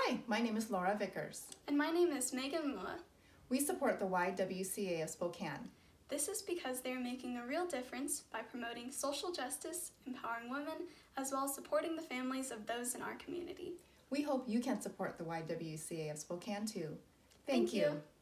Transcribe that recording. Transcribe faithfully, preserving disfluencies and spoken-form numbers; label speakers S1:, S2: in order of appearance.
S1: Hi, my name is Laura Vickers.
S2: And my name is Megan Mua.
S1: We support the Y W C A of Spokane.
S2: This is because they are making a real difference by promoting social justice, empowering women, as well as supporting the families of those in our community.
S1: We hope you can support the Y W C A of Spokane too.
S2: Thank, Thank you. you.